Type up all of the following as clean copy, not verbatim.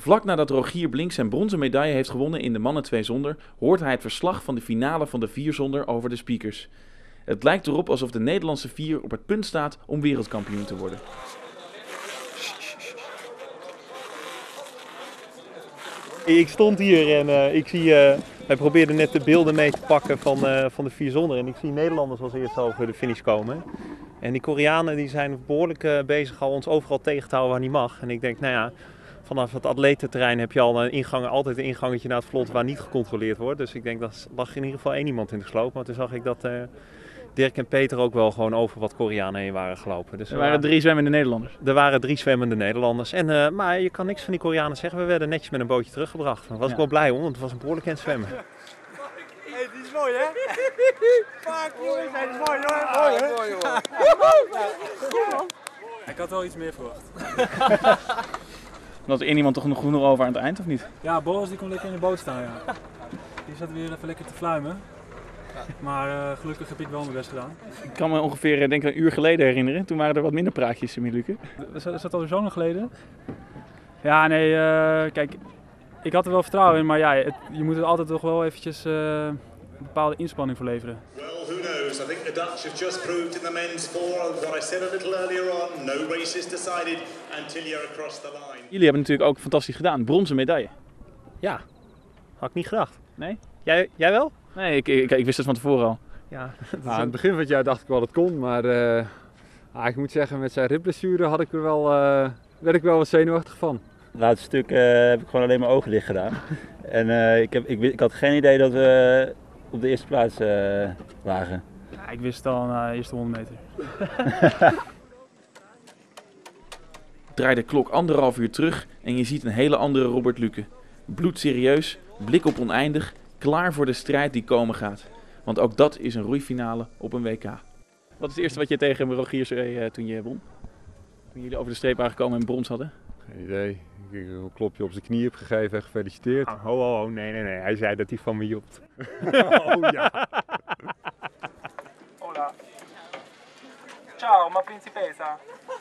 Vlak nadat Rogier Blink zijn bronzen medaille heeft gewonnen in de mannen 2 zonder, hoort hij het verslag van de finale van de 4 zonder over de speakers. Het lijkt erop alsof de Nederlandse 4 op het punt staat om wereldkampioen te worden. Ik stond hier en ik zie, wij probeerden net de beelden mee te pakken van de 4 zonder en ik zie Nederlanders als eerste over de finish komen. En die Koreanen die zijn behoorlijk bezig al ons overal tegen te houden waar niet mag. En ik denk, nou ja, vanaf het atletenterrein heb je al altijd een ingangetje naar het vlot waar niet gecontroleerd wordt. Dus ik denk, dat lag in ieder geval één iemand in de sloop. Maar toen zag ik dat Dirk en Peter ook wel gewoon over wat Koreanen heen waren gelopen. Dus Er waren 3 zwemmende Nederlanders. Er waren 3 zwemmende Nederlanders. Maar je kan niks van die Koreanen zeggen. We werden netjes met een bootje teruggebracht. Daar was ik wel blij om, want het was een behoorlijk aan het zwemmen. Hey, die is mooi, hè? Fuck, jongens, hij is mooi, hoor. Mooi, hoor. Ik had wel iets meer verwacht. Was er één iemand toch nog genoeg over aan het eind, of niet? Ja, Boris die kon lekker in de boot staan, ja. Die zat weer even lekker te fluimen. Maar gelukkig heb ik wel mijn best gedaan. Ik kan me ongeveer denk ik, een uur geleden herinneren. Toen waren er wat minder praatjes, Miluke. Is dat alweer zo lang geleden? Ja, nee, kijk, ik had er wel vertrouwen in, maar ja, je moet er altijd toch wel eventjes een bepaalde inspanning voor leveren. Well, who knows? I think the Dutch have just proved in the men's 4 what I said a little earlier on. No race is decided until you're across the line. Jullie hebben natuurlijk ook fantastisch gedaan. Bronzen medaille. Ja, had ik niet gedacht. Nee? Jij wel? Nee, ik wist het van tevoren al. Ja. Aan het begin van het jaar dacht ik wel dat het kon, maar ik moet zeggen, met zijn ribblessure werd ik wel wat zenuwachtig van. Het laatste stuk heb ik gewoon alleen mijn ogen dicht gedaan. En ik had geen idee dat we op de eerste plaats lagen. Ja, ik wist het al na de eerste 100 meter. Draai de klok 1,5 uur terug en je ziet een hele andere Robert Luke. Bloedserieus, blik op oneindig, klaar voor de strijd die komen gaat. Want ook dat is een roeifinale op een WK. Wat is het eerste wat je tegen Rogier zei toen je won? Toen jullie over de streep waren gekomen en brons hadden? Geen idee. Ik heb een klopje op zijn knie heb gegeven en gefeliciteerd. Oh, nee. Hij zei dat hij van me jopt. Oh ja. Hola. Ciao, ma principessa.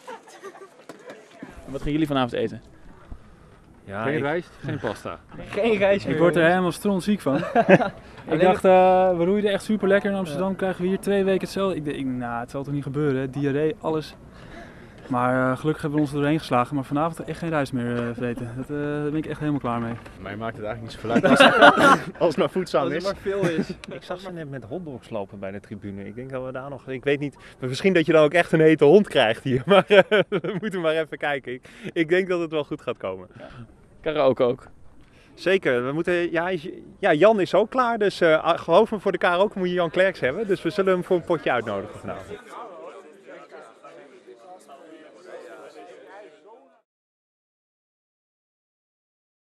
En wat gaan jullie vanavond eten? Ja, Geen rijst, geen pasta. Geen reis. Ik word er helemaal strontziek van. Ik dacht, we roeiden echt super lekker in Amsterdam. Krijgen we hier 2 weken hetzelfde. Ik dacht, nou, het zal toch niet gebeuren, hè? Diarree, alles. Maar gelukkig hebben we ons er doorheen geslagen. Maar vanavond echt geen rijst meer vreten. Daar ben ik echt helemaal klaar mee. Mij maakt het eigenlijk niet zoveel uit. Als het maar voedzaam is. Als het maar veel is. Ik zag ze net met hotdogs lopen bij de tribune. Ik denk dat we daar nog... Ik weet niet... Misschien dat je dan ook echt een hete hond krijgt hier. Maar we moeten maar even kijken. Ik denk dat het wel goed gaat komen. Ja. Karaoke ook. Zeker. We moeten, ja, Jan is ook klaar. Dus geloof me, voor de karaoke moet je Jan Klerks hebben. Dus we zullen hem voor een potje uitnodigen vanavond.